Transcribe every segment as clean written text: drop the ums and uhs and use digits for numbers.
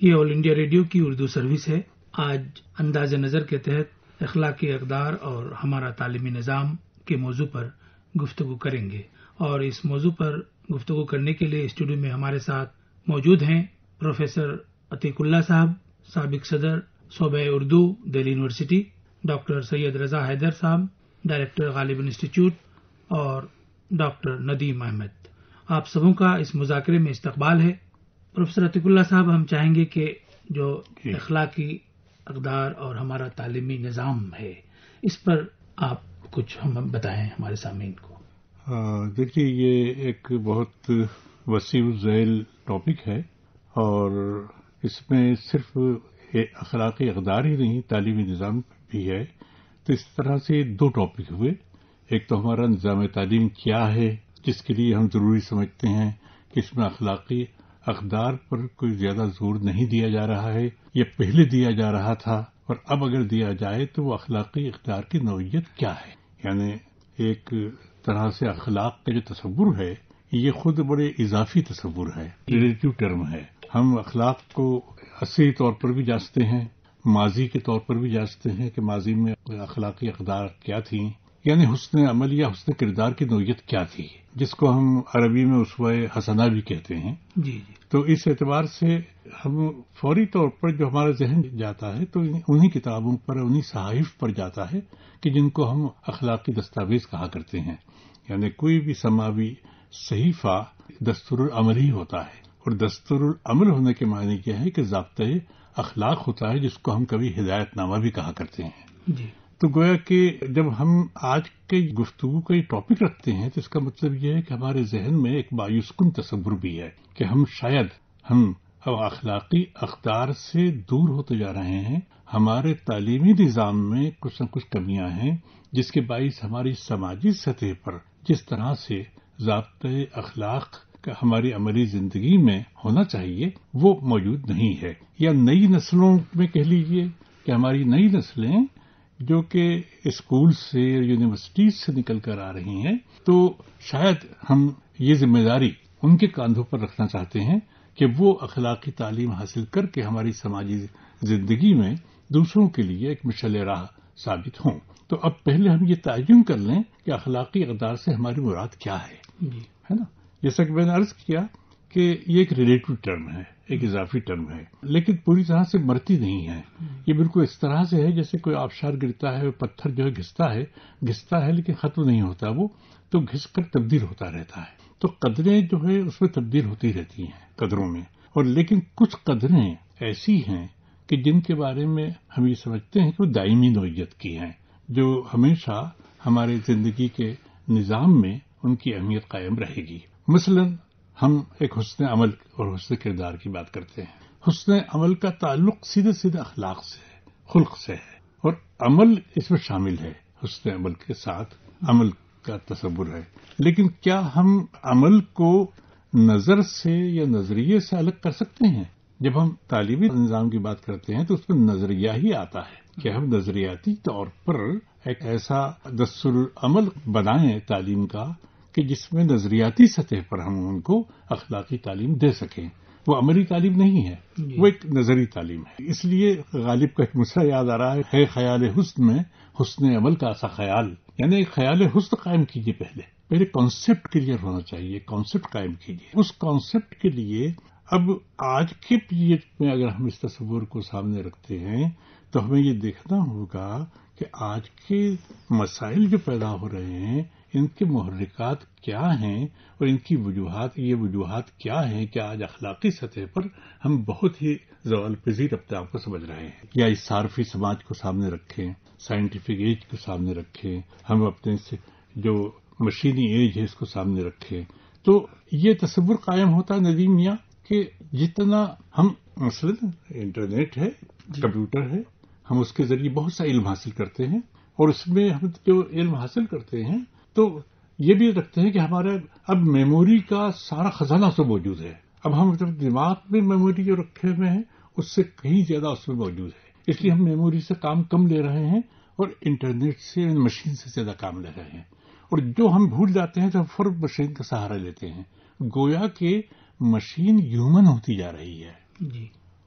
یہ آل India radio کی Urdu service ہے۔ آج انداز نظر کے تحت اخلاقی اقدار اور ہمارا تعلیمی نظام کے موضوع پر گفتگو کریں گے، اور اس موضوع پر گفتگو کرنے کے لیے اسٹوڈیو میں ہمارے ساتھ موجود ہیں پروفیسر عتیق اللہ صاحب، سابق صدر شعبہ اردو دہلی یونیورسٹی، ڈاکٹر سید رضا حیدر صاحب، ڈائریکٹر غالب انسٹیٹیوٹ، اور ڈاکٹر ندیم احمد۔ آپ سبوں کا اس مذاکرے میں استقبال ہے۔ پروفیسر عتیق اللہ صاحب، ہم چاہیں گے کہ جو اخلاقی اقدار اور ہمارا تعلیمی نظام ہے، اس پر آپ کچھ ہم بتائیں ہمارے سامعین کو۔ دیکھیے، یہ ایک بہت وسیع الذیل ٹاپک ہے، اور اس میں صرف اخلاقی اقدار ہی نہیں، تعلیمی نظام بھی ہے۔ تو اس طرح سے دو ٹاپک ہوئے۔ ایک تو ہمارا نظام تعلیم کیا ہے، جس کے لیے ہم ضروری سمجھتے ہیں کہ اس میں اخلاقی اقدار پر کوئی زیادہ زور نہیں دیا جا رہا ہے، یا پہلے دیا جا رہا تھا، اور اب اگر دیا جائے تو وہ اخلاقی اقدار کی نوعیت کیا ہے۔ یعنی ایک طرح سے اخلاق کا جو تصور ہے، یہ خود بڑے اضافی تصور ہے، ریلیٹو ٹرم ہے۔ ہم اخلاق کو عصری طور پر بھی جانچتے ہیں، ماضی کے طور پر بھی جانچتے ہیں کہ ماضی میں اخلاقی اقدار کیا تھیں، یعنی حسن عمل یا حسن کردار کی نوعیت کیا تھی، جس کو ہم عربی میں اسوہ حسنہ بھی کہتے ہیں۔ جی۔ تو اس اعتبار سے ہم فوری طور پر جو ہمارا ذہن جاتا ہے تو انہی کتابوں پر، انہی صحائف پر جاتا ہے کہ جن کو ہم اخلاقی دستاویز کہا کرتے ہیں۔ یعنی کوئی بھی سماوی صحیفہ دستور العمل ہی ہوتا ہے، اور دستور العمل ہونے کے معنی کیا ہے کہ ضابطۂ اخلاق ہوتا ہے، جس کو ہم کبھی ہدایت نامہ بھی کہا کرتے ہیں۔ جی۔ تو گویا کہ جب ہم آج کے گفتگو کا یہ ٹاپک رکھتے ہیں تو اس کا مطلب یہ ہے کہ ہمارے ذہن میں ایک مایوس کن تصور بھی ہے کہ شاید ہم اب اخلاقی اقدار سے دور ہوتے جا رہے ہیں۔ ہمارے تعلیمی نظام میں کچھ نہ کچھ کمیاں ہیں، جس کے باعث ہماری سماجی سطح پر جس طرح سے ضابطۂ اخلاق کا ہماری عملی زندگی میں ہونا چاہیے وہ موجود نہیں ہے، یا نئی نسلوں میں کہہ لیجیے کہ ہماری نئی نسلیں جو کہ اسکول سے، یونیورسٹیز سے نکل کر آ رہی ہیں، تو شاید ہم یہ ذمہ داری ان کے کاندھوں پر رکھنا چاہتے ہیں کہ وہ اخلاقی تعلیم حاصل کر کے ہماری سماجی زندگی میں دوسروں کے لیے ایک مشعل راہ ثابت ہوں۔ تو اب پہلے ہم یہ تعین کر لیں کہ اخلاقی اقدار سے ہماری مراد کیا ہے نا؟ جیسا کہ میں نے عرض کیا کہ یہ ایک ریلیٹو ٹرم ہے، ایک اضافی ٹرم ہے، لیکن پوری طرح سے مرتی نہیں ہے۔ یہ بالکل اس طرح سے ہے جیسے کوئی آبشار گرتا ہے، پتھر جو ہے گھستا ہے لیکن ختم نہیں ہوتا، وہ تو گھس کر تبدیل ہوتا رہتا ہے۔ تو قدریں جو ہے اس میں تبدیل ہوتی رہتی ہیں، قدروں میں، اور لیکن کچھ قدریں ایسی ہیں کہ جن کے بارے میں ہم یہ سمجھتے ہیں کہ وہ دائمی نوعیت کی ہیں، جو ہمیشہ ہمارے زندگی کے نظام میں ان کی اہمیت قائم رہے گی۔ مثلا ہم ایک حسن عمل اور حسن کردار کی بات کرتے ہیں۔ حسن عمل کا تعلق سیدھے اخلاق سے ہے، خلق سے ہے، اور عمل اس میں شامل ہے۔ حسن عمل کے ساتھ عمل کا تصور ہے، لیکن کیا ہم عمل کو نظر سے یا نظریے سے الگ کر سکتے ہیں؟ جب ہم تعلیمی نظام کی بات کرتے ہیں تو اس میں نظریہ ہی آتا ہے کہ ہم نظریاتی طور پر ایک ایسا دستور عمل بنائیں تعلیم کا کہ جس میں نظریاتی سطح پر ہم ان کو اخلاقی تعلیم دے سکیں۔ وہ عملی تعلیم نہیں ہے، وہ ایک نظری تعلیم ہے۔ اس لیے غالب کا ایک مصرع یاد آ رہا ہے خیال حسن میں حسن عمل کا ایسا خیال، یعنی ایک خیال حسن قائم کیجیے، پہلے کانسیپٹ کلیئر ہونا چاہیے، کانسیپٹ قائم کیجیے۔ اس کانسیپٹ کے لیے اب آج کے پیریڈ میں اگر ہم اس تصور کو سامنے رکھتے ہیں تو ہمیں یہ دیکھنا ہوگا کہ آج کے مسائل جو پیدا ہو رہے ہیں ان کے محرکات کیا ہیں، اور ان کی وجوہات کیا ہیں کہ آج اخلاقی سطح پر ہم بہت ہی زوال پذیر اپنے آپ کو سمجھ رہے ہیں۔ یا اس صارفی سماج کو سامنے رکھیں، سائنٹیفک ایج کو سامنے رکھیں، ہم اپنے سے جو مشینی ایج ہے اس کو سامنے رکھیں، تو یہ تصور قائم ہوتا ہے ندیم میاں کہ جتنا ہم مثلا انٹرنیٹ ہے، کمپیوٹر ہے، ہم اس کے ذریعے بہت سا علم حاصل کرتے ہیں، اور اس میں ہم جو علم حاصل کرتے ہیں تو یہ بھی رکھتے ہیں کہ ہمارا اب میموری کا سارا خزانہ تو موجود ہے۔ اب ہم دماغ میں میموری جو رکھے ہوئے ہیں اس سے کہیں زیادہ اس میں موجود ہے، اس لیے ہم میموری سے کام کم لے رہے ہیں اور انٹرنیٹ سے، مشین سے زیادہ کام لے رہے ہیں، اور جو ہم بھول جاتے ہیں تو ہم فوراً مشین کا سہارا لیتے ہیں، گویا کہ مشین ہیومن ہوتی جا رہی ہے۔ جی۔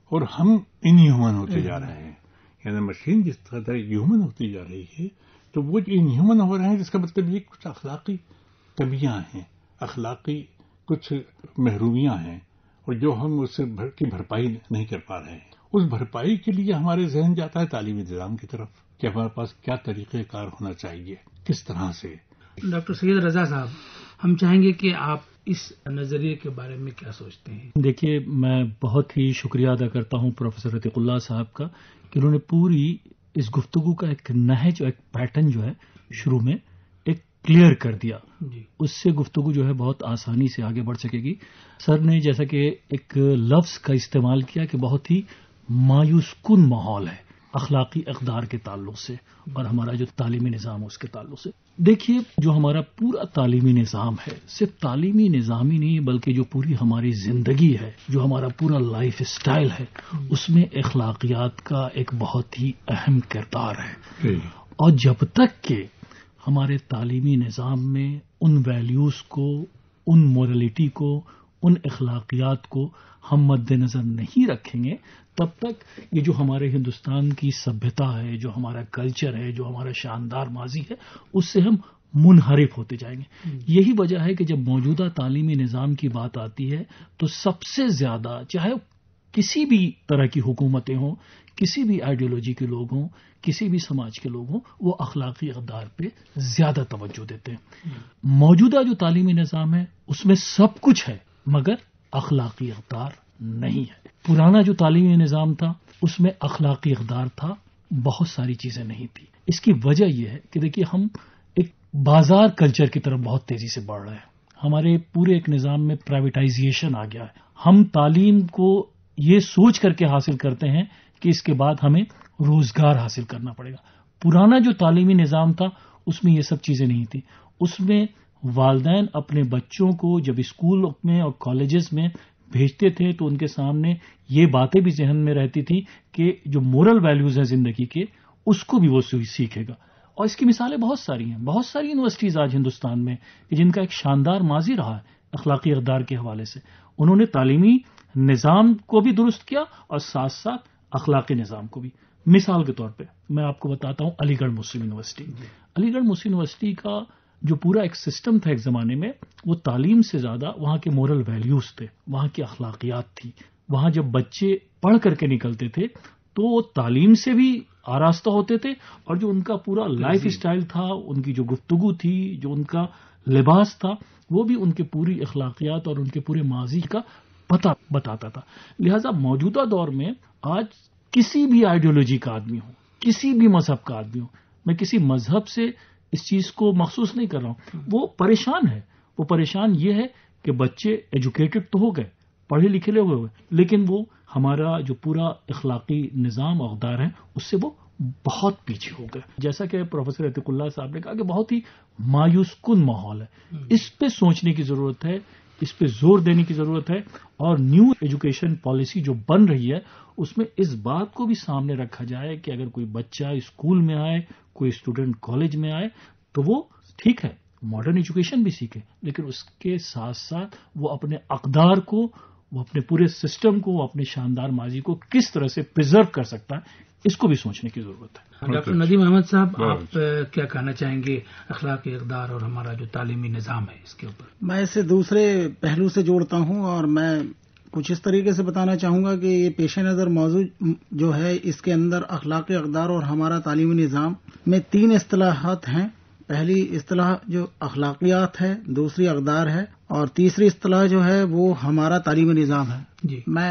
اور ہم انہیومن ہوتے جا رہے ہیں. یعنی مشین جس قدر ہیومن ہوتی جا رہی ہے تو وہ انہیومن ہو رہے ہیں، جس کا مطلب یہ کچھ اخلاقی کمیاں ہیں، اخلاقی کچھ محرومیاں ہیں، اور جو ہم اس سے بھرپائی نہیں کر پا رہے ہیں. اس بھرپائی کے لیے ہمارے ذہن جاتا ہے تعلیمی نظام کی طرف کہ ہمارے پاس کیا طریقہ کار ہونا چاہیے، کس طرح سے. ڈاکٹر سید رضا صاحب، ہم چاہیں گے کہ آپ اس نظریے کے بارے میں کیا سوچتے ہیں؟ دیکھیے، میں بہت ہی شکریہ ادا کرتا ہوں پروفیسر عتیق اللہ صاحب کا کہ انہوں نے پوری اس گفتگو کا ایک نہج اور ایک پیٹرن جو ہے شروع میں ایک کلیئر کر دیا. جی، اس سے گفتگو جو ہے بہت آسانی سے آگے بڑھ سکے گی. سر نے جیسا کہ ایک لفظ کا استعمال کیا کہ بہت ہی مایوس کن ماحول ہے اخلاقی اقدار کے تعلق سے اور ہمارا جو تعلیمی نظام ہے اس کے تعلق سے. دیکھیے، جو ہمارا پورا تعلیمی نظام ہے، صرف تعلیمی نظام ہی نہیں بلکہ جو پوری ہماری زندگی ہے، جو ہمارا پورا لائف سٹائل ہے، اس میں اخلاقیات کا ایک بہت ہی اہم کردار ہے. اور جب تک کہ ہمارے تعلیمی نظام میں ان ویلیوز کو، ان مورلٹی کو، ان اخلاقیات کو ہم مد نظر نہیں رکھیں گے، تب تک یہ جو ہمارے ہندوستان کی سبھیتا ہے، جو ہمارا کلچر ہے، جو ہمارا شاندار ماضی ہے، اس سے ہم منحرف ہوتے جائیں گے. یہی وجہ ہے کہ جب موجودہ تعلیمی نظام کی بات آتی ہے تو سب سے زیادہ، چاہے کسی بھی طرح کی حکومتیں ہوں، کسی بھی آئیڈیالوجی کے لوگ ہوں، کسی بھی سماج کے لوگ ہوں، وہ اخلاقی اقدار پہ زیادہ توجہ دیتے ہیں. موجودہ جو تعلیمی نظام ہے اس میں سب کچھ ہے مگر اخلاقی اقدار نہیں ہے. پرانا جو تعلیمی نظام تھا اس میں اخلاقی اقدار تھا، بہت ساری چیزیں نہیں تھی. اس کی وجہ یہ ہے کہ دیکھیے، ہم ایک بازار کلچر کی طرف بہت تیزی سے بڑھ رہے ہیں. ہمارے پورے ایک نظام میں پرائیویٹائزیشن آ گیا ہے. ہم تعلیم کو یہ سوچ کر کے حاصل کرتے ہیں کہ اس کے بعد ہمیں روزگار حاصل کرنا پڑے گا. پرانا جو تعلیمی نظام تھا اس میں یہ سب چیزیں نہیں تھیں. اس میں والدین اپنے بچوں کو جب اسکول میں اور کالجز میں بھیجتے تھے تو ان کے سامنے یہ باتیں بھی ذہن میں رہتی تھی کہ جو مورل ویلیوز ہیں زندگی کے، اس کو بھی وہ سیکھے گا. اور اس کی مثالیں بہت ساری ہیں. بہت ساری یونیورسٹیز آج ہندوستان میں جن کا ایک شاندار ماضی رہا ہے اخلاقی اقدار کے حوالے سے. انہوں نے تعلیمی نظام کو بھی درست کیا اور ساتھ ساتھ اخلاقی نظام کو بھی. مثال کے طور پہ میں آپ کو بتاتا ہوں علی گڑھ مسلم یونیورسٹی. علی گڑھ مسلم یونیورسٹی کا جو پورا ایک سسٹم تھا ایک زمانے میں، وہ تعلیم سے زیادہ وہاں کے مورل ویلیوز تھے، وہاں کی اخلاقیات تھی. وہاں جب بچے پڑھ کر کے نکلتے تھے تو وہ تعلیم سے بھی آراستہ ہوتے تھے، اور جو ان کا پورا لائف سٹائل تھا، ان کی جو گفتگو تھی، جو ان کا لباس تھا، وہ بھی ان کے پوری اخلاقیات اور ان کے پورے ماضی کا پتہ بتاتا تھا. لہذا موجودہ دور میں آج کسی بھی آئیڈیالوجی کا آدمی ہو، کسی بھی مذہب کا آدمی ہو، میں کسی مذہب سے اس چیز کو مخصوص نہیں کر رہا ہوں، وہ پریشان ہے. وہ پریشان یہ ہے کہ بچے ایجوکیٹڈ تو ہو گئے، پڑھے لکھے ہوئے، لیکن وہ ہمارا جو پورا اخلاقی نظام اقدار ہے اس سے وہ بہت پیچھے ہو گئے. جیسا کہ پروفیسر عتیق اللہ صاحب نے کہا کہ بہت ہی مایوس کن ماحول ہے. اس پہ سوچنے کی ضرورت ہے، اس پہ زور دینے کی ضرورت ہے. اور نیو ایجوکیشن پالیسی جو بن رہی ہے اس میں اس بات کو بھی سامنے رکھا جائے کہ اگر کوئی بچہ اسکول میں آئے، کوئی اسٹوڈنٹ کالج میں آئے تو وہ ٹھیک ہے ماڈرن ایجوکیشن بھی سیکھے، لیکن اس کے ساتھ ساتھ وہ اپنے اقدار کو، وہ اپنے پورے سسٹم کو، وہ اپنے شاندار ماضی کو کس طرح سے پریزرو کر سکتا ہے، اس کو بھی سوچنے کی ضرورت ہے. ڈاکٹر ندیم احمد صاحب، آپ کیا کہنا چاہیں گے اخلاقی اقدار اور ہمارا جو تعلیمی نظام ہے اس کے اوپر؟ میں اسے دوسرے پہلو سے جوڑتا ہوں اور میں کچھ اس طریقے سے بتانا چاہوں گا کہ یہ پیش نظر موضوع جو ہے اس کے اندر اخلاقی اقدار اور ہمارا تعلیمی نظام میں 3 اصطلاحات ہیں. پہلی اصطلاح جو اخلاقیات ہے، دوسری اقدار ہے، اور تیسری اصطلاح جو ہے وہ ہمارا تعلیمی نظام ہے. جی، میں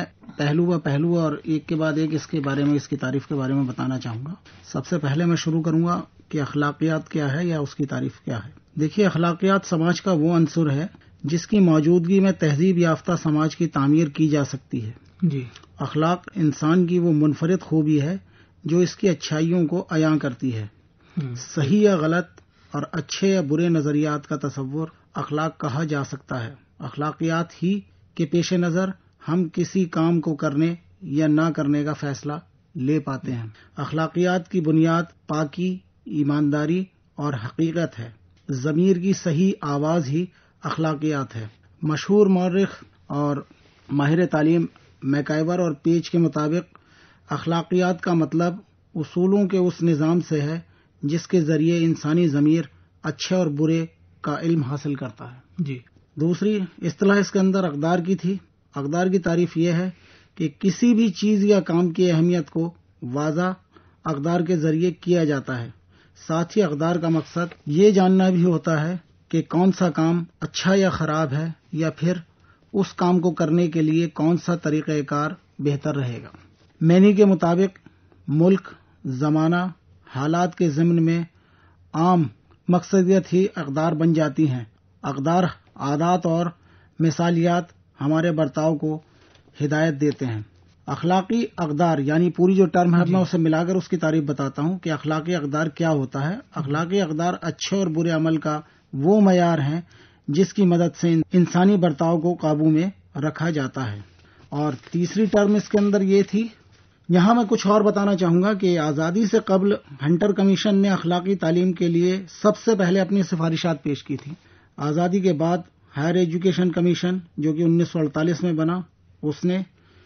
پہلو اور ایک کے بعد ایک اس کے بارے میں، اس کی تعریف کے بارے میں بتانا چاہوں گا. سب سے پہلے میں شروع کروں گا کہ اخلاقیات کیا ہے یا اس کی تعریف کیا ہے. دیکھیے، اخلاقیات سماج کا وہ عنصر ہے جس کی موجودگی میں تہذیب یافتہ سماج کی تعمیر کی جا سکتی ہے. جی، اخلاق انسان کی وہ منفرد خوبی ہے جو اس کی اچھائیوں کو عیاں کرتی ہے. صحیح یا غلط اور اچھے یا برے نظریات کا تصور اخلاق کہا جا سکتا ہے. اخلاقیات ہی کے پیش نظر ہم کسی کام کو کرنے یا نہ کرنے کا فیصلہ لے پاتے ہیں. اخلاقیات کی بنیاد پاکی، ایمانداری اور حقیقت ہے. ضمیر کی صحیح آواز ہی اخلاقیات ہے. مشہور مورخ اور ماہر تعلیم میکائیور اور پیج کے مطابق اخلاقیات کا مطلب اصولوں کے اس نظام سے ہے جس کے ذریعے انسانی ضمیر اچھے اور برے کا علم حاصل کرتا ہے۔ جی، دوسری اصطلاح اس کے اندر اقدار کی تھی۔ اقدار کی تعریف یہ ہے کہ کسی بھی چیز یا کام کی اہمیت کو واضح اقدار کے ذریعے کیا جاتا ہے۔ ساتھ ہی اقدار کا مقصد یہ جاننا بھی ہوتا ہے کہ کون سا کام اچھا یا خراب ہے، یا پھر اس کام کو کرنے کے لیے کون سا طریقہ کار بہتر رہے گا۔ مینی کے مطابق ملک، زمانہ، حالات کے ضمن میں عام مقصدیت ہی اقدار بن جاتی ہیں۔ اقدار، عادات اور مثالیات ہمارے برتاؤ کو ہدایت دیتے ہیں۔ اخلاقی اقدار یعنی پوری جو ٹرم ہے میں اسے ملا کر اس کی تعریف بتاتا ہوں کہ اخلاقی اقدار کیا ہوتا ہے۔ اخلاقی اقدار اچھے اور برے عمل کا وہ معیار ہیں جس کی مدد سے انسانی برتاؤ کو قابو میں رکھا جاتا ہے۔ اور تیسری ٹرم اس کے اندر یہ تھی، یہاں میں کچھ اور بتانا چاہوں گا کہ آزادی سے قبل ہنٹر کمیشن نے اخلاقی تعلیم کے لیے سب سے پہلے اپنی سفارشات پیش کی تھی۔ آزادی کے بعد ہائر ایجوکیشن کمیشن جو کہ 1948 میں بنا اس نے،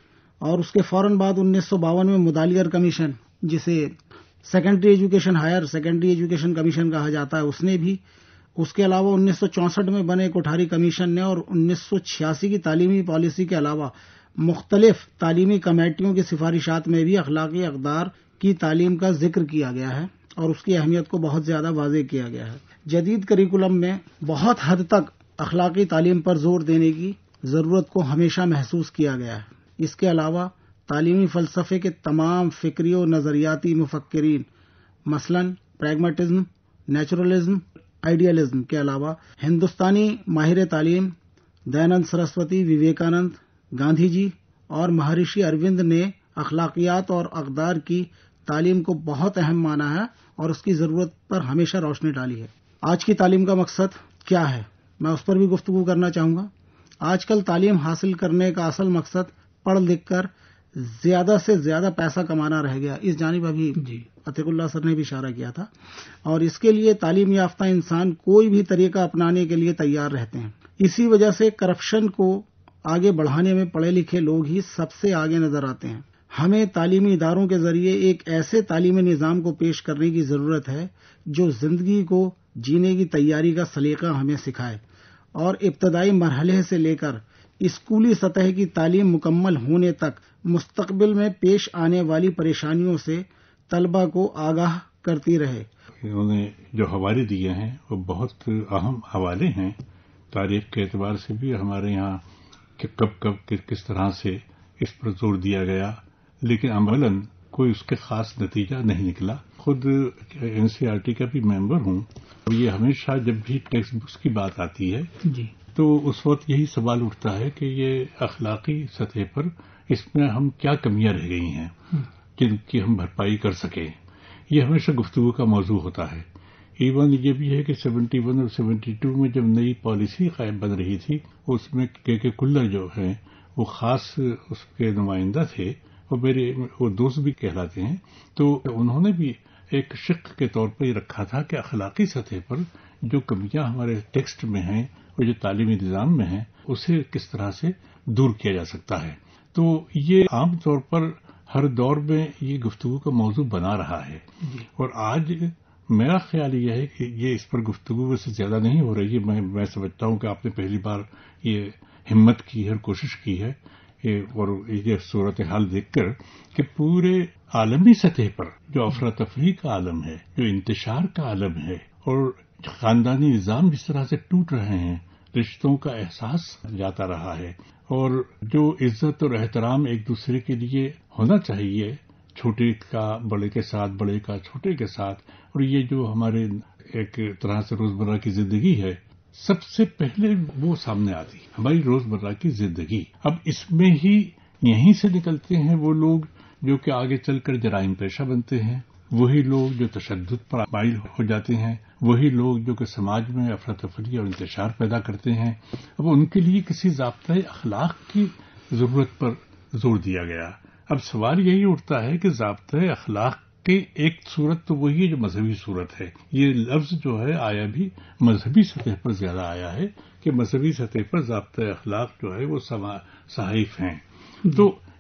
اور اس کے فوراً بعد 1952 میں مدالیر کمیشن جسے secondary education higher secondary education commission کہا جاتا ہے اس نے بھی، اس کے علاوہ 1964 میں بنے کوٹھاری کمیشن نے، اور 1986 کی تعلیمی پالیسی کے علاوہ مختلف تعلیمی کمیٹیوں کی سفارشات میں بھی اخلاقی اقدار کی تعلیم کا ذکر کیا گیا ہے اور اس کی اہمیت کو بہت زیادہ واضح کیا گیا ہے۔ جدید کریکولم میں بہت حد تک اخلاقی تعلیم پر زور دینے کی ضرورت کو ہمیشہ محسوس کیا گیا ہے۔ اس کے علاوہ تعلیمی فلسفے کے تمام فکری و نظریاتی مفکرین مثلاً پریگمیٹزم، نیچرلزم، آئیڈیالزم کے علاوہ ہندوستانی ماہر تعلیم دیانند سرسوتی، وویکانند، گاندھی جی اور مہارشی اروند نے اخلاقیات اور اقدار کی تعلیم کو بہت اہم مانا ہے اور اس کی ضرورت پر ہمیشہ روشنی ڈالی ہے۔ آج کی تعلیم کا مقصد کیا ہے، میں اس پر بھی گفتگو کرنا چاہوں گا۔ آج کل تعلیم حاصل کرنے کا اصل مقصد پڑھ لکھ کر زیادہ سے زیادہ پیسہ کمانا رہ گیا۔ اس جانب ابھی عتیق اللہ سر نے بھی اشارہ کیا تھا، اور اس کے لیے تعلیم یافتہ انسان کوئی بھی طریقہ اپنانے کے لیے تیار رہتے ہیں۔ اسی وجہ سے کرپشن کو آگے بڑھانے میں پڑھے لکھے لوگ ہی سب سے آگے نظر آتے ہیں۔ ہمیں تعلیمی اداروں کے ذریعے ایک ایسے تعلیمی نظام کو پیش کرنے کی ضرورت ہے جو زندگی کو جینے کی تیاری کا سلیقہ ہمیں سکھائے، اور ابتدائی مرحلے سے لے کر اسکولی سطح کی تعلیم مکمل ہونے تک مستقبل میں پیش آنے والی پریشانیوں سے طلبہ کو آگاہ کرتی رہے۔ انہوں نے جو حوالے دیے ہیں وہ بہت اہم حوالے ہیں، تاریخ کے اعتبار سے بھی ہمارے یہاں کہ کب کس طرح سے اس پر زور دیا گیا، لیکن عملاً کوئی اس کے خاص نتیجہ نہیں نکلا۔ خود این سی آر ٹی کا بھی ممبر ہوں، اور یہ ہمیشہ جب بھی ٹیکسٹ بکس کی بات آتی ہے تو اس وقت یہی سوال اٹھتا ہے کہ یہ اخلاقی سطح پر اس میں ہم کیا کمیاں رہ گئی ہیں جن کی ہم بھرپائی کر سکیں۔ یہ ہمیشہ گفتگو کا موضوع ہوتا ہے۔ ایون یہ بھی ہے کہ 71 اور 72 میں جب نئی پالیسی قائم بن رہی تھی، اس میں کے کلر جو ہیں وہ خاص اس کے نمائندہ تھے، اور میرے وہ دوست بھی کہلاتے ہیں، تو انہوں نے بھی ایک شق کے طور پر یہ رکھا تھا کہ اخلاقی سطح پر جو کمیاں ہمارے ٹیکسٹ میں ہیں اور جو تعلیمی نظام میں ہیں اسے کس طرح سے دور کیا جا سکتا ہے۔ تو یہ عام طور پر ہر دور میں یہ گفتگو کا موضوع بنا رہا ہے، اور آج میرا خیال یہ ہے کہ یہ اس پر گفتگو سے زیادہ نہیں ہو رہی ہے۔ میں سمجھتا ہوں کہ آپ نے پہلی بار یہ ہمت کی ہے اور کوشش کی ہے، اور یہ صورتحال دیکھ کر کہ پورے عالمی سطح پر جو افراتفری کا عالم ہے، جو انتشار کا عالم ہے، اور خاندانی نظام جس طرح سے ٹوٹ رہے ہیں، رشتوں کا احساس جاتا رہا ہے، اور جو عزت اور احترام ایک دوسرے کے لیے ہونا چاہیے، چھوٹے کا بڑے کے ساتھ، بڑے کا چھوٹے کے ساتھ، اور یہ جو ہمارے ایک طرح سے روزمرہ کی زندگی ہے، سب سے پہلے وہ سامنے آتی ہماری روزمرہ کی زندگی۔ اب اس میں ہی یہیں سے نکلتے ہیں وہ لوگ جو کہ آگے چل کر جرائم پیشہ بنتے ہیں، وہی لوگ جو تشدد پر مائل ہو جاتے ہیں، وہی لوگ جو کہ سماج میں افراتفری اور انتشار پیدا کرتے ہیں۔ اب ان کے لیے کسی ضابطۂ اخلاق کی ضرورت پر زور دیا گیا۔ اب سوال یہی اٹھتا ہے کہ ضابطۂ اخلاق کی ایک صورت تو وہی ہے جو مذہبی صورت ہے۔ یہ لفظ جو ہے آیا بھی مذہبی سطح پر زیادہ آیا ہے کہ مذہبی سطح پر ضابطۂ اخلاق جو ہے وہ صحائف ہیں۔ تو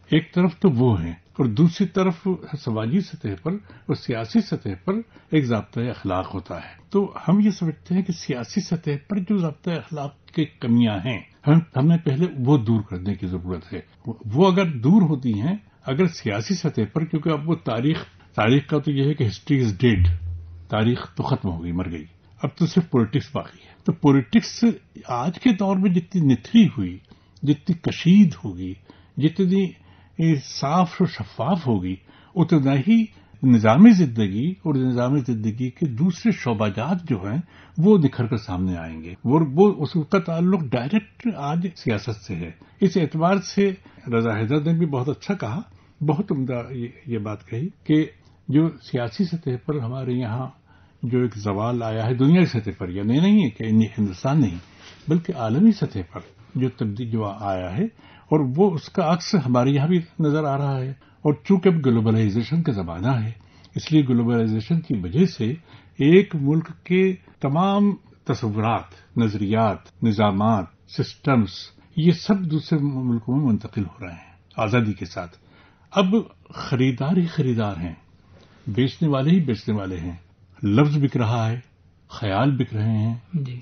ایک طرف تو وہ ہیں اور دوسری طرف سماجی سطح پر اور سیاسی سطح پر ایک ضابطۂ اخلاق ہوتا ہے. تو ہم یہ سمجھتے ہیں کہ سیاسی سطح پر جو ضابطۂ اخلاق کی کمیاں ہیں ہمیں پہلے وہ دور کرنے کی ضرورت ہے. وہ اگر دور ہوتی ہیں، اگر سیاسی سطح پر، کیونکہ اب وہ تاریخ کا تو یہ ہے کہ ہسٹری از ڈیڈ، تاریخ تو ختم ہو گئی، مر گئی، اب تو صرف پولیٹکس باقی ہے. تو پولیٹکس آج کے دور میں جتنی نتھری ہوئی، جتنی کشید ہوگی، جتنی صاف اور شفاف ہوگی، اتنا ہی نظام زندگی اور نظام زندگی کے دوسرے شعبہ جات جو ہیں وہ نکھر کر سامنے آئیں گے. وہ اس کا تعلق ڈائریکٹ آج سیاست سے ہے. اس اعتبار سے رضا حیدر نے بھی بہت اچھا کہا، بہت عمدہ یہ بات کہی کہ جو سیاسی سطح پر ہمارے یہاں جو ایک زوال آیا ہے دنیا کی سطح پر، یعنی نہیں ہے کہ ہندوستان نہیں بلکہ عالمی سطح پر جو تبدیلی جو آیا ہے، اور وہ اس کا عکس ہمارے یہاں بھی نظر آ رہا ہے. اور چونکہ اب گلوبلائزیشن کا زمانہ ہے، اس لیے گلوبلائزیشن کی وجہ سے ایک ملک کے تمام تصورات، نظریات، نظامات، سسٹمز یہ سب دوسرے ملکوں میں منتقل ہو رہے ہیں آزادی کے ساتھ. اب خریدار ہی خریدار ہیں، بیچنے والے ہی بیچنے والے ہیں. لفظ بک رہا ہے، خیال بک رہے ہیں،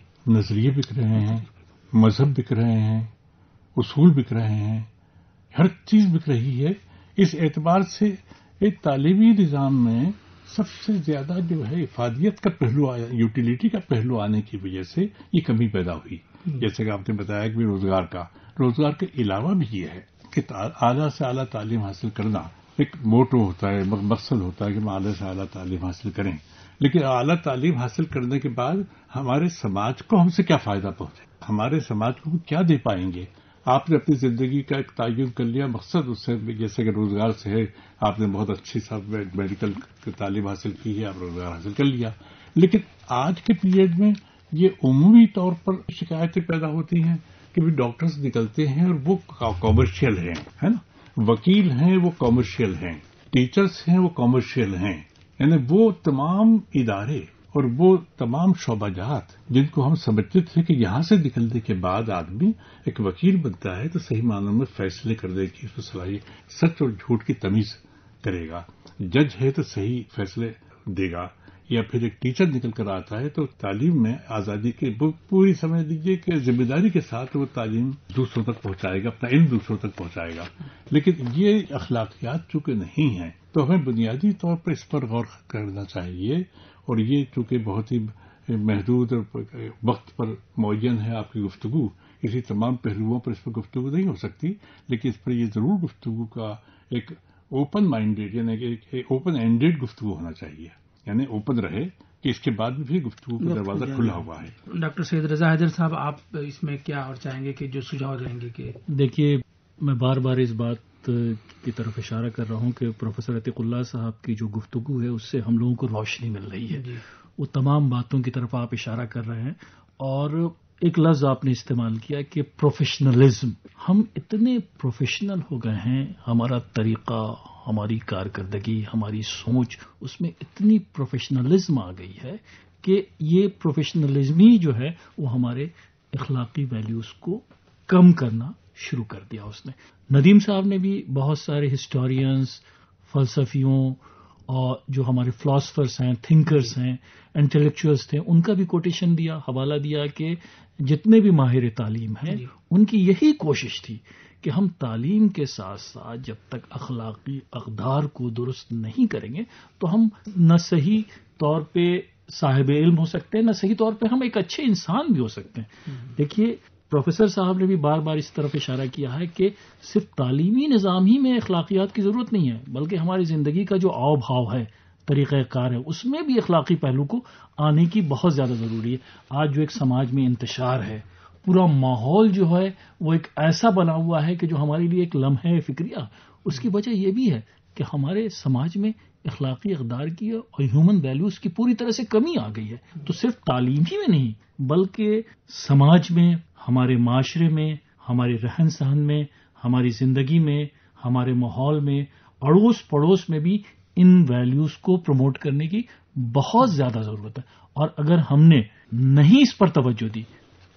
نظریے بک رہے ہیں، مذہب بک رہے ہیں، اصول بک رہے ہیں، ہر چیز بک رہی ہے. اس اعتبار سے ایک تعلیمی نظام میں سب سے زیادہ جو ہے افادیت کا پہلو آیا، یوٹیلیٹی کا پہلو آنے کی وجہ سے یہ کمی پیدا ہوئی. جیسے کہ آپ نے بتایا کہ روزگار کے علاوہ بھی یہ ہے کہ اعلیٰ سے اعلیٰ تعلیم حاصل کرنا ایک موٹو ہوتا ہے، مقصد ہوتا ہے کہ ہم اعلیٰ سے اعلیٰ تعلیم حاصل کریں. لیکن اعلیٰ تعلیم حاصل کرنے کے بعد ہمارے سماج کو ہم سے کیا فائدہ پہنچے، ہمارے سماج کو ہم کیا دے پائیں گے. آپ نے اپنی زندگی کا ایک تعین کر لیا، مقصد اس سے جیسے کہ روزگار سے ہے، آپ نے بہت اچھی میڈیکل تعلیم حاصل کی ہے، آپ روزگار حاصل کر لیا. لیکن آج کے پیریڈ میں یہ عمومی طور پر شکایتیں پیدا ہوتی ہیں کہ بھی ڈاکٹرز نکلتے ہیں اور وہ کامرشل ہیں، ہے نا، وکیل ہیں وہ کامرشل ہیں، ٹیچرز ہیں وہ کامرشل ہیں. یعنی وہ تمام ادارے اور وہ تمام شعبہ جات جن کو ہم سمجھتے تھے کہ یہاں سے نکلنے کے بعد آدمی ایک وکیل بنتا ہے تو صحیح معنوں میں فیصلے کرنے کی اس کو صلاحیت، سچ اور جھوٹ کی تمیز کرے گا، جج ہے تو صحیح فیصلے دے گا، یا پھر ایک ٹیچر نکل کر آتا ہے تو تعلیم میں آزادی کی پوری سمجھ لیجیے کہ ذمہ داری کے ساتھ وہ تعلیم دوسروں تک پہنچائے گا، اپنا علم دوسروں تک پہنچائے گا. لیکن یہ اخلاقیات چونکہ نہیں ہیں تو ہمیں بنیادی طور پر اس پر غور کرنا چاہیے. اور یہ چونکہ بہت ہی محدود وقت پر معین ہے آپ کی گفتگو، اسی تمام پہلوؤں پر اس پر گفتگو نہیں ہو سکتی، لیکن اس پر یہ ضرور گفتگو کا ایک اوپن مائنڈیڈ یعنی کہ ایک اوپن اینڈیڈ گفتگو ہونا چاہیے، یعنی اوپن رہے کہ اس کے بعد بھی گفتگو کا دروازہ کھلا ہوا ہے. ڈاکٹر سید رضا حیدر صاحب، آپ اس میں کیا اور چاہیں گے کہ جو سجھاؤ دیں گے؟ کہ دیکھیے، میں بار بار اس بات کی طرف اشارہ کر رہا ہوں کہ پروفیسر عتیق اللہ صاحب کی جو گفتگو ہے اس سے ہم لوگوں کو روشنی مل رہی ہے. وہ تمام باتوں کی طرف آپ اشارہ کر رہے ہیں، اور ایک لفظ آپ نے استعمال کیا کہ پروفیشنلزم. ہم اتنے پروفیشنل ہو گئے ہیں، ہمارا طریقہ، ہماری کارکردگی، ہماری سوچ، اس میں اتنی پروفیشنلزم آ گئی ہے کہ یہ پروفیشنلزم ہی جو ہے وہ ہمارے اخلاقی ویلیوز کو کم کرنا شروع کر دیا اس نے. ندیم صاحب نے بھی بہت سارے ہسٹورینز، فلسفیوں اور جو ہمارے فلاسفرز ہیں، تھنکرز ہیں، انٹلیکچوئلز تھے، ان کا بھی کوٹیشن دیا، حوالہ دیا کہ جتنے بھی ماہر تعلیم ہیں ان کی یہی کوشش تھی کہ ہم تعلیم کے ساتھ ساتھ جب تک اخلاقی اقدار کو درست نہیں کریں گے تو ہم نہ صحیح طور پہ صاحب علم ہو سکتے ہیں، نہ صحیح طور پہ ہم ایک اچھے انسان بھی ہو سکتے ہیں. دیکھیے، پروفیسر صاحب نے بھی بار بار اس طرف اشارہ کیا ہے کہ صرف تعلیمی نظام ہی میں اخلاقیات کی ضرورت نہیں ہے، بلکہ ہماری زندگی کا جو آو بھاؤ ہے، طریقہ کار ہے، اس میں بھی اخلاقی پہلو کو آنے کی بہت زیادہ ضروری ہے. آج جو ایک سماج میں انتشار ہے، پورا ماحول جو ہے وہ ایک ایسا بنا ہوا ہے کہ جو ہمارے لیے ایک لمحہ فکریہ، اس کی وجہ یہ بھی ہے کہ ہمارے سماج میں اخلاقی اقدار کی اور ہیومن ویلیوز کی پوری طرح سے کمی آ گئی ہے. تو صرف تعلیم ہی میں نہیں بلکہ سماج میں، ہمارے معاشرے میں، ہمارے رہن سہن میں، ہماری زندگی میں، ہمارے ماحول میں، اڑوس پڑوس میں بھی ان ویلیوز کو پروموٹ کرنے کی بہت زیادہ ضرورت ہے. اور اگر ہم نے نہیں اس پر توجہ دی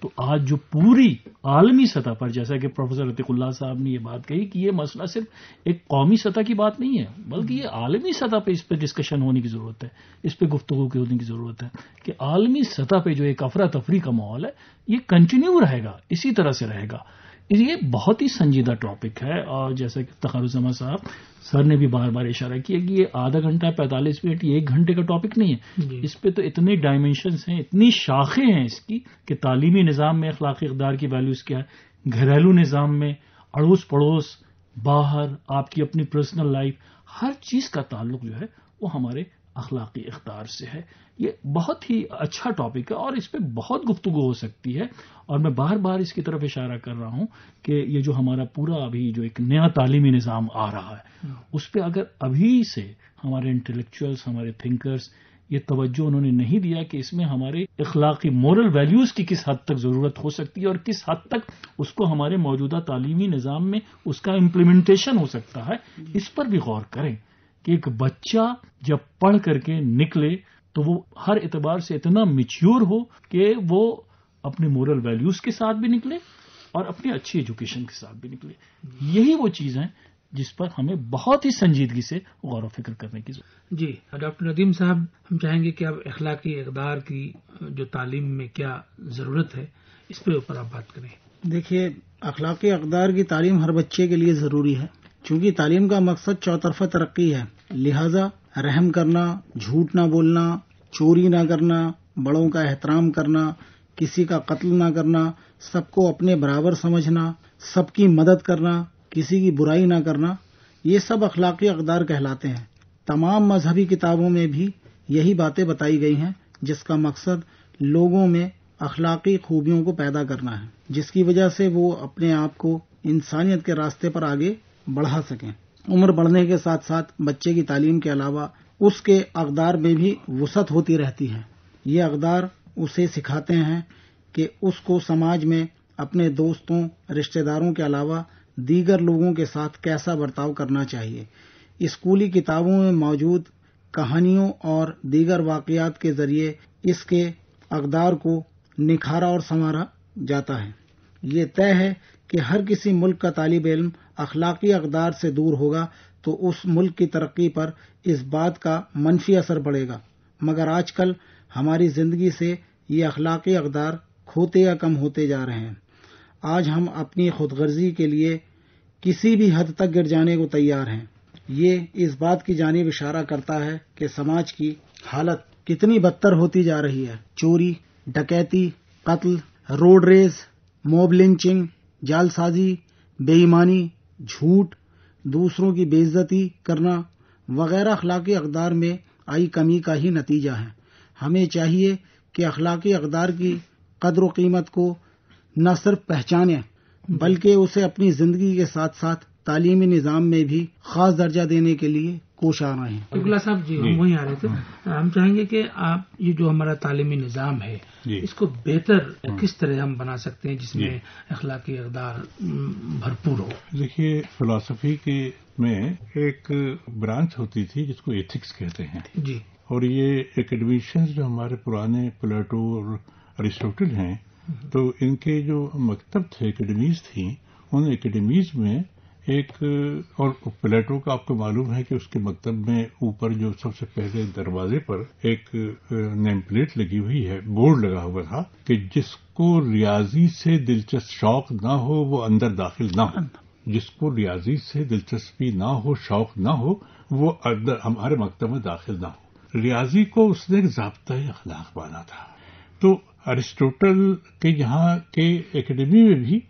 تو آج جو پوری عالمی سطح پر، جیسا کہ پروفیسر عتیق اللہ صاحب نے یہ بات کہی کہ یہ مسئلہ صرف ایک قومی سطح کی بات نہیں ہے، بلکہ یہ عالمی سطح پہ اس پہ ڈسکشن ہونے کی ضرورت ہے، اس پہ گفتگو کی ہونے کی ضرورت ہے کہ عالمی سطح پہ جو ایک افراتفری کا ماحول ہے یہ کنٹینیو رہے گا، اسی طرح سے رہے گا۔ یہ بہت ہی سنجیدہ ٹاپک ہے، اور جیسا کہ تخار الزماں صاحب سر نے بھی بار بار اشارہ کیا کہ یہ آدھا گھنٹہ 45 منٹ یہ 1 گھنٹے کا ٹاپک نہیں ہے، اس پہ تو اتنے ڈائمینشنز ہیں، اتنی شاخیں ہیں اس کی کہ تعلیمی نظام میں اخلاقی اقدار کی ویلیوز کیا ہے، گھریلو نظام میں، اڑوس پڑوس، باہر، آپ کی اپنی پرسنل لائف، ہر چیز کا تعلق جو ہے وہ ہمارے اخلاقی اقدار سے ہے۔ یہ بہت ہی اچھا ٹاپک ہے اور اس پہ بہت گفتگو ہو سکتی ہے، اور میں بار بار اس کی طرف اشارہ کر رہا ہوں کہ یہ جو ہمارا پورا ابھی جو ایک نیا تعلیمی نظام آ رہا ہے اس پہ اگر ابھی سے ہمارے انٹلیکچوئلز، ہمارے تھنکرز یہ توجہ انہوں نے نہیں دیا کہ اس میں ہمارے اخلاقی مورل ویلیوز کی کس حد تک ضرورت ہو سکتی ہے اور کس حد تک اس کو ہمارے موجودہ تعلیمی نظام میں اس کا امپلیمنٹیشن ہو سکتا ہے، اس پر بھی غور کریں کہ ایک بچہ جب پڑھ کر کے نکلے تو وہ ہر اعتبار سے اتنا میچیور ہو کہ وہ اپنے مورل ویلیوز کے ساتھ بھی نکلے اور اپنی اچھی ایجوکیشن کے ساتھ بھی نکلے۔ یہی وہ چیز ہیں جس پر ہمیں بہت ہی سنجیدگی سے غور و فکر کرنے کی ضرورت ہے۔ جی ڈاکٹر ندیم صاحب، ہم چاہیں گے کہ اب اخلاقی اقدار کی جو تعلیم میں کیا ضرورت ہے اس پہ اوپر آپ بات کریں۔ دیکھیے، اخلاقی اقدار کی تعلیم ہر بچے کے لیے ضروری ہے، چونکہ تعلیم کا مقصد چوطرفہ ترقی ہے، لہذا رحم کرنا، جھوٹ نہ بولنا، چوری نہ کرنا، بڑوں کا احترام کرنا، کسی کا قتل نہ کرنا، سب کو اپنے برابر سمجھنا، سب کی مدد کرنا، کسی کی برائی نہ کرنا، یہ سب اخلاقی اقدار کہلاتے ہیں۔ تمام مذہبی کتابوں میں بھی یہی باتیں بتائی گئی ہیں، جس کا مقصد لوگوں میں اخلاقی خوبیوں کو پیدا کرنا ہے، جس کی وجہ سے وہ اپنے آپ کو انسانیت کے راستے پر آگے بڑھا سکیں۔ عمر بڑھنے کے ساتھ ساتھ بچے کی تعلیم کے علاوہ اس کے اقدار میں بھی وسعت ہوتی رہتی ہے۔ یہ اقدار اسے سکھاتے ہیں کہ اس کو سماج میں اپنے دوستوں، رشتہ داروں کے علاوہ دیگر لوگوں کے ساتھ کیسا برتاؤ کرنا چاہیے۔ اسکولی کتابوں میں موجود کہانیوں اور دیگر واقعات کے ذریعے اس کے اقدار کو نکھارا اور سنوارا جاتا ہے۔ یہ طے ہے کہ ہر کسی ملک کا طالب علم اخلاقی اقدار سے دور ہوگا تو اس ملک کی ترقی پر اس بات کا منفی اثر پڑے گا، مگر آج کل ہماری زندگی سے یہ اخلاقی اقدار کھوتے یا کم ہوتے جا رہے ہیں۔ آج ہم اپنی خود غرضی کے لیے کسی بھی حد تک گر جانے کو تیار ہیں۔ یہ اس بات کی جانب اشارہ کرتا ہے کہ سماج کی حالت کتنی بدتر ہوتی جا رہی ہے۔ چوری، ڈکیتی، قتل، روڈ ریز، موب لنچنگ، جعل سازی، بے ایمانی، جھوٹ، دوسروں کی بے عزتی کرنا وغیرہ اخلاقی اقدار میں آئی کمی کا ہی نتیجہ ہے۔ ہمیں چاہیے کہ اخلاقی اقدار کی قدر و قیمت کو نہ صرف پہچانیں بلکہ اسے اپنی زندگی کے ساتھ ساتھ تعلیمی نظام میں بھی خاص درجہ دینے کے لیے کوشاں رہیں۔ عتیق صاحب جی، ہم وہیں آ رہے تھے۔ ہم چاہیں گے کہ آپ یہ جو ہمارا تعلیمی نظام ہے اس کو بہتر کس طرح ہم بنا سکتے ہیں جس میں اخلاقی اقدار بھرپور ہو۔ دیکھیے، فلسفی کے میں ایک برانچ ہوتی تھی جس کو ایتھکس کہتے ہیں جی، اور یہ اکیڈمیشنز جو ہمارے پرانے پلیٹو اور ارسطوٹل ہیں تو ان کے جو مکتب تھے، اکیڈمیز تھیں، ان اکیڈمیز میں ایک، اور پلیٹو کا آپ کو معلوم ہے کہ اس کے مکتب میں اوپر جو سب سے پہلے دروازے پر ایک نیم پلیٹ لگی ہوئی ہے، بورڈ لگا ہوا تھا کہ جس کو ریاضی سے دلچسپ شوق نہ ہو وہ اندر داخل نہ ہو، جس کو ریاضی سے دلچسپی نہ ہو، شوق نہ ہو، وہ ہمارے مکتب میں داخل نہ ہو۔ ریاضی کو اس نے ایک ضابطۂ اخلاق مانا تھا۔ تو ارسطوٹل کے یہاں کے اکیڈمی میں بھی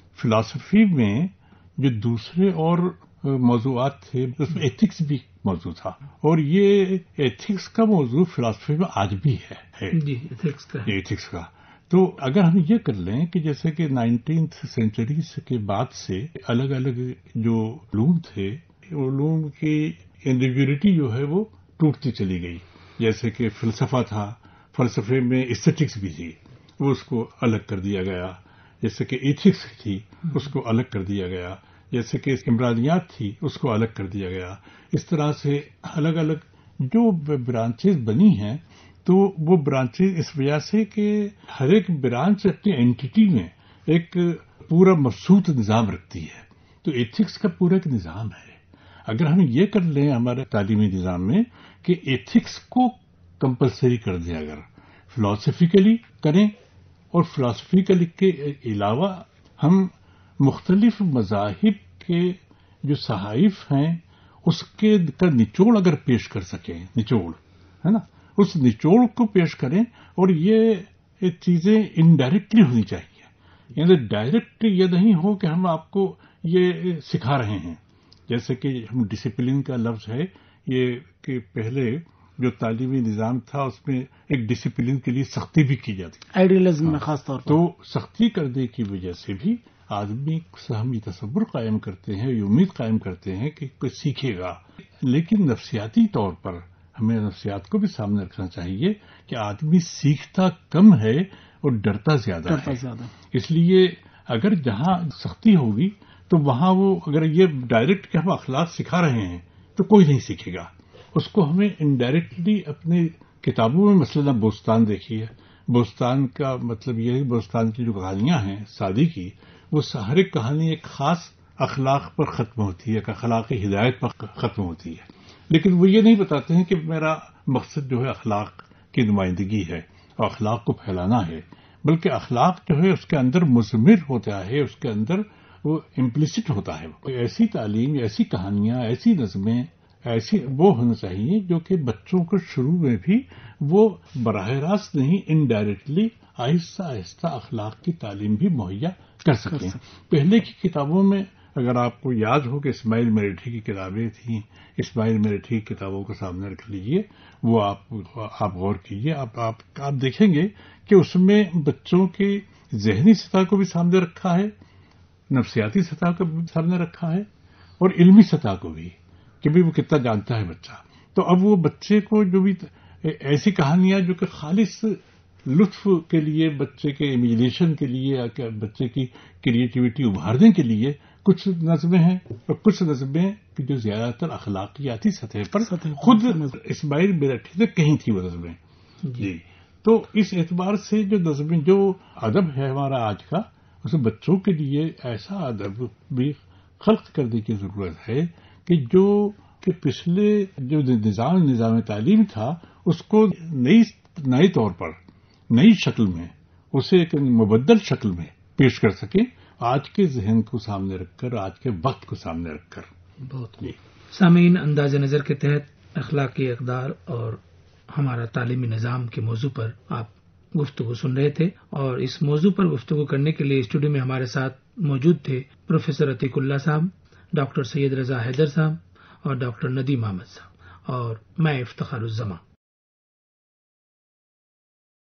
فلسفی میں جو دوسرے اور موضوعات تھے اس میں ایتھکس بھی موضوع تھا، اور یہ ایتھکس کا موضوع فلسفی میں آج بھی ہے جی، ایتھکس کا۔ تو اگر ہم یہ کر لیں کہ جیسے کہ 19th سینچری کے بعد سے الگ الگ جو علوم تھے، علوم کی انڈیویجولیٹی جو ہے وہ ٹوٹتی چلی گئی۔ جیسے کہ فلسفہ تھا، فلسفے میں ایسٹھیٹکس بھی تھی، وہ اس کو الگ کر دیا گیا۔ جیسے کہ ایتھکس تھی، اس کو الگ کر دیا گیا۔ جیسے کہ عمرانیات تھی، اس کو الگ کر دیا گیا۔ اس طرح سے الگ الگ جو برانچز بنی ہیں تو وہ برانچز اس وجہ سے کہ ہر ایک برانچ اپنی اینٹی میں ایک پورا مبسوط نظام رکھتی ہے. تو ایتھکس کا پورا ایک نظام ہے. اگر ہم یہ کر لیں ہمارے تعلیمی نظام میں کہ ایتھکس کو کمپلسری کر دیں، اگر فلاسفیکلی کریں، اور فلاسفیکلی کے علاوہ ہم مختلف مذاہب کے جو صحائف ہیں اس کے کا نچوڑ اگر پیش کر سکیں، نچوڑ ہے نا، اس نچوڑ کو پیش کریں، اور یہ چیزیں انڈائریکٹلی ہونی چاہیے. یعنی ڈائریکٹ یہ نہیں ہو کہ ہم آپ کو یہ سکھا رہے ہیں. جیسے کہ ہم ڈسپلن کا لفظ ہے یہ کہ پہلے جو تعلیمی نظام تھا اس میں ایک ڈسپلن کے لیے سختی بھی کی جاتی، آئیڈیلزم میں خاص طور پر. تو سختی کرنے کی وجہ سے بھی آدمی ہم یہ تصور قائم کرتے ہیں، یہ امید قائم کرتے ہیں کہ کوئی سیکھے گا. لیکن نفسیاتی طور پر ہمیں نفسیات کو بھی سامنے رکھنا چاہیے کہ آدمی سیکھتا کم ہے اور ڈرتا زیادہ ہے. اس لیے اگر جہاں سختی ہوگی تو وہاں وہ اگر یہ ڈائریکٹ کہ ہم اخلاق سکھا رہے ہیں تو کوئی نہیں سیکھے گا. اس کو ہمیں انڈائریکٹلی اپنی کتابوں میں مثلا بوستان دیکھیے. بوستان کا مطلب یہ ہے بوستان کی جو کہانیاں ہیں سعدی کی، وہ ہر ایک کہانی ایک خاص اخلاق پر ختم ہوتی ہے، ایک اخلاقی ہدایت پر ختم ہوتی ہے. لیکن وہ یہ نہیں بتاتے ہیں کہ میرا مقصد جو ہے اخلاق کی نمائندگی ہے اور اخلاق کو پھیلانا ہے، بلکہ اخلاق جو ہے اس کے اندر مضمر ہوتا ہے، اس کے اندر وہ امپلیسٹ ہوتا ہے. ایسی تعلیم، ایسی کہانیاں، ایسی نظمیں ایسی وہ ہونا چاہیے جو کہ بچوں کو شروع میں بھی وہ براہ راست نہیں، انڈائریکٹلی آہستہ آہستہ اخلاق کی تعلیم بھی مہیا کر سکیں. پہلے کی کتابوں میں اگر آپ کو یاد ہو کہ اسماعیل مریٹھی کی کتابیں تھیں، اسماعیل مریٹھی کی کتابوں کو سامنے رکھ لیجئے، وہ آپ غور کیجئے، آپ دیکھیں گے کہ اس میں بچوں کے ذہنی سطح کو بھی سامنے رکھا ہے، نفسیاتی سطح کو بھی سامنے رکھا ہے، اور علمی سطح کو بھی کہ بھی وہ کتنا جانتا ہے بچہ. تو اب وہ بچے کو جو بھی ایسی کہانیاں جو کہ خالص لطف کے لیے، بچے کے امیجنیشن کے لیے، بچے کی کریٹیوٹی ابھارنے کے لیے کچھ نظمیں ہیں، اور کچھ نظمیں جو زیادہ تر اخلاقیاتی سطح پر خود اسماعیل مریٹھی نے کہیں تھی وہ نظمیں. جی تو اس اعتبار سے جو نظمیں، جو ادب ہے ہمارا آج کا، اسے بچوں کے لیے ایسا ادب بھی خلق کرنے کی ضرورت ہے کہ جو کہ پچھلے جو نظام تعلیم تھا اس کو نئی طور پر، نئی شکل میں، اسے ایک مبدل شکل میں پیش کر سکیں، آج کے ذہن کو سامنے رکھ کر، آج کے وقت کو سامنے رکھ کر. بہت سامعین، انداز نظر کے تحت اخلاقی اقدار اور ہمارا تعلیمی نظام کے موضوع پر آپ گفتگو سن رہے تھے، اور اس موضوع پر گفتگو کرنے کے لیے اسٹوڈیو میں ہمارے ساتھ موجود تھے پروفیسر عتیق اللہ صاحب، ڈاکٹر سید رضا حیدر صاحب اور ڈاکٹر ندیم احمد صاحب، اور میں افتخار الزماں.